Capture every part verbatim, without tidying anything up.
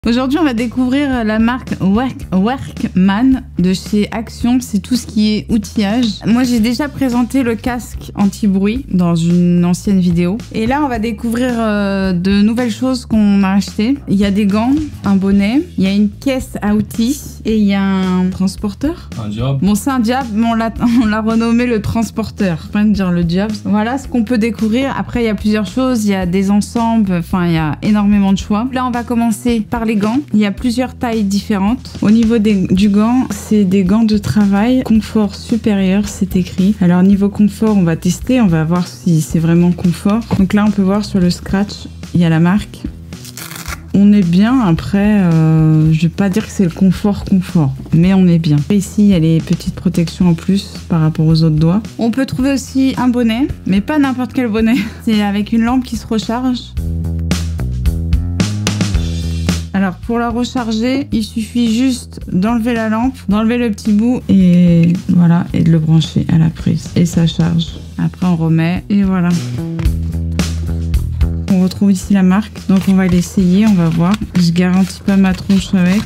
Aujourd'hui, on va découvrir la marque Work, Workman de chez Action. C'est tout ce qui est outillage. Moi, j'ai déjà présenté le casque anti-bruit dans une ancienne vidéo. Et là, on va découvrir euh, de nouvelles choses qu'on a achetées. Il y a des gants, un bonnet, il y a une caisse à outils et il y a un transporteur. Un diable. Bon, c'est un diable, mais on l'a, on l'a renommé le transporteur. Je peux pas dire le diable. Voilà ce qu'on peut découvrir. Après, il y a plusieurs choses. Il y a des ensembles. Enfin, il y a énormément de choix. Là, on va commencer par les gants. Il y a plusieurs tailles différentes. Au niveau des, du gant, c'est des gants de travail. Confort supérieur, c'est écrit. Alors, niveau confort, on va tester. On va voir si c'est vraiment confort. Donc là, on peut voir sur le scratch, il y a la marque. On est bien, après, euh, je vais pas dire que c'est le confort confort, mais on est bien. Ici, il y a les petites protections en plus par rapport aux autres doigts. On peut trouver aussi un bonnet, mais pas n'importe quel bonnet. C'est avec une lampe qui se recharge. Alors pour la recharger, il suffit juste d'enlever la lampe, d'enlever le petit bout et voilà, et de le brancher à la prise. Et ça charge. Après on remet et voilà. On retrouve ici la marque, donc on va l'essayer, on va voir. Je garantis pas ma tronche avec.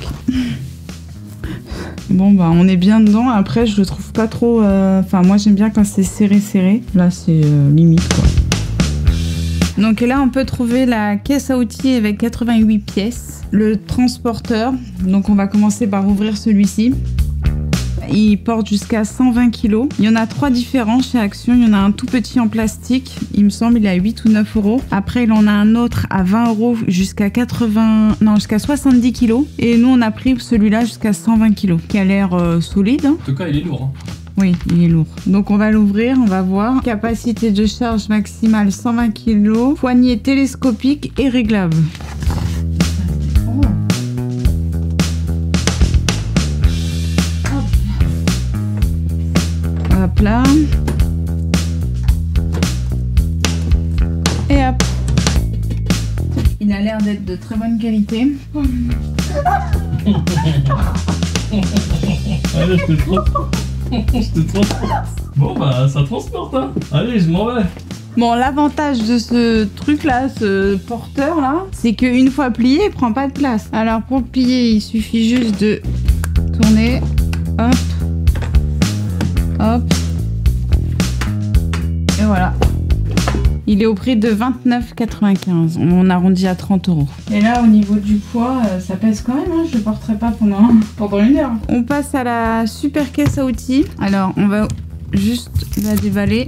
Bon bah on est bien dedans, après je le trouve pas trop... Enfin euh... moi j'aime bien quand c'est serré serré. Là c'est euh, limite quoi. Donc là on peut trouver la caisse à outils avec quatre-vingt-huit pièces. Le transporteur, donc on va commencer par ouvrir celui-ci. Il porte jusqu'à cent vingt kilos. Il y en a trois différents chez Action. Il y en a un tout petit en plastique. Il me semble il est à huit ou neuf euros. Après, il en a un autre à vingt euros jusqu'à quatre-vingts... Non, jusqu'à soixante-dix kilos. Et nous, on a pris celui-là jusqu'à cent vingt kilos, qui a l'air euh, solide. En tout cas, il est lourd. Hein. Oui, il est lourd. Donc, on va l'ouvrir, on va voir. Capacité de charge maximale cent vingt kilos. Poignée télescopique et réglable. Hop là. Et hop. Il a l'air d'être de très bonne qualité. Allez, je te transporte. Je te transporte. Bon bah ça transporte hein. Allez, je m'en vais. Bon, l'avantage de ce truc là, ce porteur là, c'est qu'une fois plié, il prend pas de place. Alors pour le plier, il suffit juste de tourner. Hop. Hop. Et voilà. Il est au prix de vingt-neuf quatre-vingt-quinze. On arrondit à trente euros. Et là, au niveau du poids, ça pèse quand même. Hein. Je ne le porterai pas pendant, pendant une heure. On passe à la super caisse à outils. Alors, on va juste la déballer.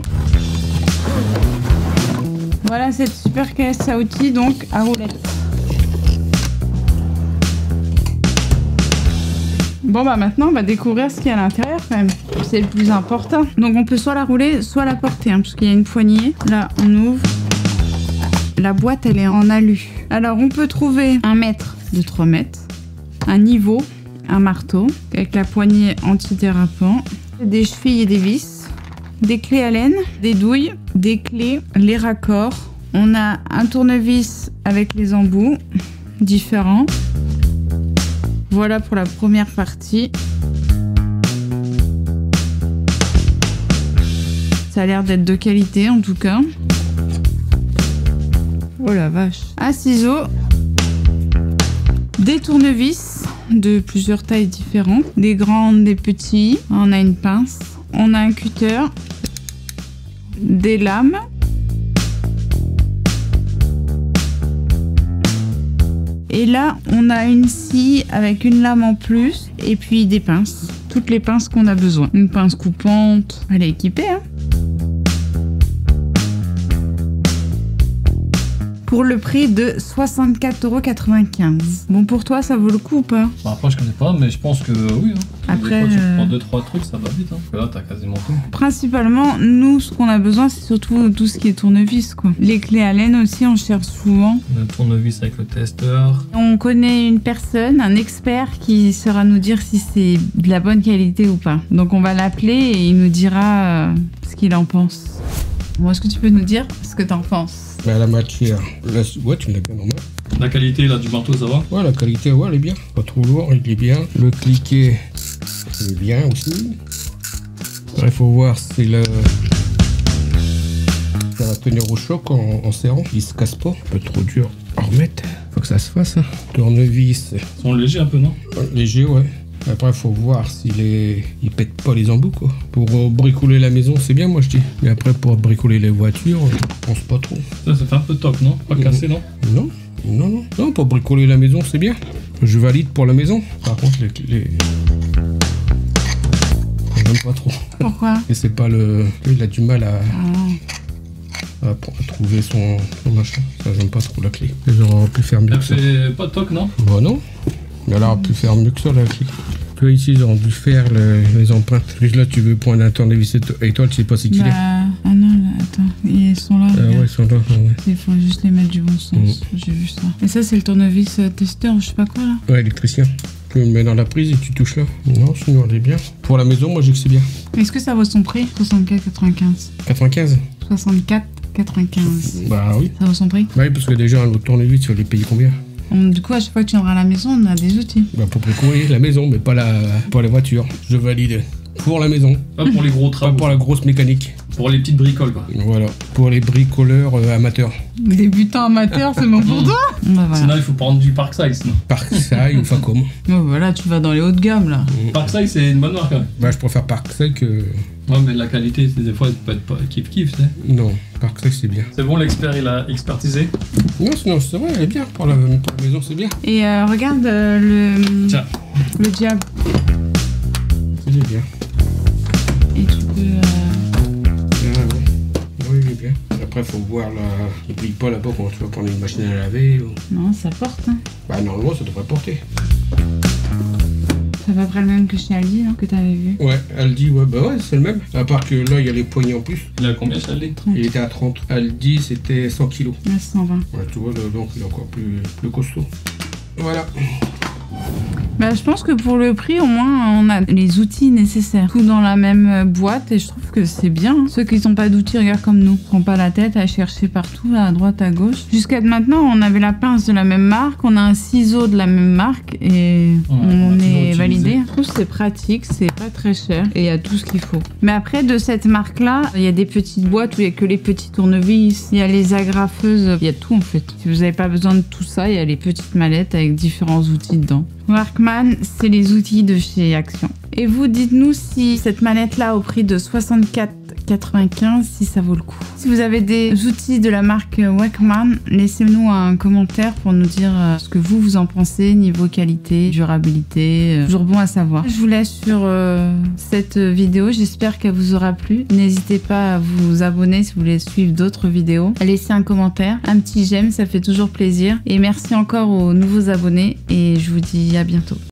Voilà cette super caisse à outils, donc à roulette. Bon bah maintenant on va découvrir ce qu'il y a à l'intérieur quand même, c'est le plus important. Donc on peut soit la rouler, soit la porter, hein, parce qu'il y a une poignée. Là on ouvre, la boîte elle est en alu. Alors on peut trouver un mètre de trois mètres, un niveau, un marteau, avec la poignée antidérapant, des chevilles et des vis, des clés à laine, des douilles, des clés, les raccords. On a un tournevis avec les embouts différents. Voilà pour la première partie. Ça a l'air d'être de qualité en tout cas. Oh la vache. Un ciseau. Des tournevis de plusieurs tailles différentes. Des grandes, des petits. On a une pince. On a un cutter. Des lames. Et là, on a une scie avec une lame en plus et puis des pinces. Toutes les pinces qu'on a besoin. Une pince coupante. Elle est équipée, hein. Pour le prix de soixante-quatre euros quatre-vingt-quinze. Bon, pour toi, ça vaut le coup ou pas? Bah après, je connais pas, mais je pense que oui. Hein. Après, des fois, tu euh... prends deux trois trucs, ça va vite. Hein. Là, t'as quasiment tout. Principalement, nous, ce qu'on a besoin, c'est surtout tout ce qui est tournevis, quoi. Les clés à laine aussi, on cherche souvent. Le tournevis avec le testeur. On connaît une personne, un expert, qui saura nous dire si c'est de la bonne qualité ou pas. Donc, on va l'appeler et il nous dira euh, ce qu'il en pense. Bon, est-ce que tu peux nous dire ce que t'en penses? Bah, la matière, la... ouais, tu l'as bien normal. La qualité là du marteau, ça va? Ouais, la qualité, ouais, elle est bien. Pas trop lourd, il est bien. Le cliquet, il est bien aussi. Il faut voir si le... ça va tenir au choc en, en serrant. Il se casse pas. Un peu trop dur à remettre. Faut que ça se fasse. Hein. Tournevis. Ils sont légers un peu, non? Léger, ouais. Après, faut voir s'il est... il pète pas les embouts, quoi. Pour euh, bricoler la maison, c'est bien, moi, je dis. Mais après, pour bricoler les voitures, je pense pas trop. Ça, ça fait un peu toc, non? Pas cassé, non? Non, non, non. Non, pour bricoler la maison, c'est bien. Je valide pour la maison. Par contre, les... les... j'aime pas trop. Pourquoi? Et c'est pas le... Il a du mal à... Ah. à, à trouver son... son machin. Ça, j'aime pas trop la clé. J'aurais pu faire mieux Elle que ça. fait pas toc, non? Bah non. Mais elle aurait pu faire mieux que ça, la clé. Puis ici, ils ont dû faire le- les empreintes. Puis là, tu veux prendre un tournevis étoile, tu sais pas c'est qui Bah, est. ah non, là, attends, ils sont là. Ah regarde. ouais, ils sont là. Ouais, Il faut juste les mettre du bon sens. Mm. J'ai vu ça. Et ça, c'est le tournevis euh, testeur, je sais pas quoi là. ouais électricien. Tu le mets dans la prise et tu touches là. Non, sinon elle est bien. Pour la maison, moi, j'ai que c'est bien. Est-ce que ça vaut son prix? soixante-quatre quatre-vingt-quinze. quatre-vingt-quinze. soixante-quatre quatre-vingt-quinze. Bah oui. Ça vaut son prix? Bah oui, parce que déjà, un autre tournevis, tu vas les payer combien? Hum, Du coup, à chaque fois que tu viendras à la maison, on a des outils. Bah pour bricoler la maison, mais pas la, pas les voitures. Je valide. Pour la maison, Pas pour les gros pas travaux. pour la grosse mécanique. Pour les petites bricoles, quoi. Voilà. Pour les bricoleurs euh, amateurs. Débutant amateur, c'est bon pour toi? Bah voilà. Sinon, il faut prendre du Parkside, sinon. Parkside ou Facom. Oh, voilà, tu vas dans les hauts de gamme là. Parkside, c'est une bonne marque, quand même. Bah je préfère Parkside que... Ouais, mais la qualité, c'est des fois, elle peut être pas kiff-kiff, tu sais. Non, Parkside c'est bien. C'est bon, l'expert, il a expertisé. Non, sinon c'est vrai, elle est bien. Pour la, pour la maison, c'est bien. Et euh, regarde euh, le. Tiens. Le diable. C'est bien. Et tu peux. euh, Ah, ouais. Oui, il est bien. Après, faut voir là. Il brille pas là-bas quand tu vas prendre une machine à laver. Ou... Non, ça porte. Hein. Bah, normalement, ça devrait porter. C'est à peu près le même que chez Aldi, hein, que t'avais vu. Ouais, Aldi, ouais, bah ouais, c'est le même. À part que là, il y a les poignées en plus. Il a combien, Charlie? Il était à trente. Aldi, c'était cent kilos. Là, cent vingt. Ouais, tu vois, là, donc il est encore plus, plus costaud. Voilà. Bah, je pense que pour le prix, au moins, on a les outils nécessaires. Tout dans la même euh, boîte, et je trouve que c'est bien. Hein. Ceux qui n'ont pas d'outils, regarde comme nous. Prends pas la tête à chercher partout, là, à droite, à gauche. Jusqu'à maintenant, on avait la pince de la même marque, on a un ciseau de la même marque, et Ouais, on on, a toujours est utilisé. validé. Je trouve que c'est pratique, c'est pas très cher, et il y a tout ce qu'il faut. Mais après, de cette marque-là, il y a des petites boîtes où il y a que les petits tournevis, il y a les agrafeuses, il y a tout en fait. Si vous n'avez pas besoin de tout ça, il y a les petites mallettes avec différents outils dedans. Workman, c'est les outils de chez Action. Et vous, dites-nous si cette mallette-là au prix de soixante-quatre quatre-vingt-quinze, si ça vaut le coup. Si vous avez des outils de la marque Workman, laissez-nous un commentaire pour nous dire ce que vous, vous en pensez, niveau qualité, durabilité, toujours bon à savoir. Je vous laisse sur euh, cette vidéo, j'espère qu'elle vous aura plu. N'hésitez pas à vous abonner si vous voulez suivre d'autres vidéos. À laisser un commentaire, un petit j'aime, ça fait toujours plaisir. Et merci encore aux nouveaux abonnés et je vous dis à bientôt.